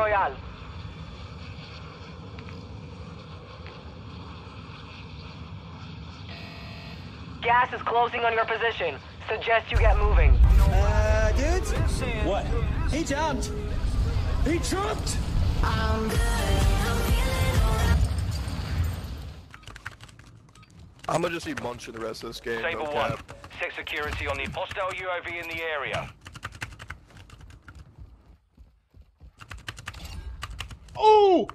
Royale. Gas is closing on your position. Suggest you get moving. Dudes? What? He jumped! He jumped! I'm gonna just be munching the rest of this game. Saber No 1, cap. set security on the hostile UAV in the area. Oh!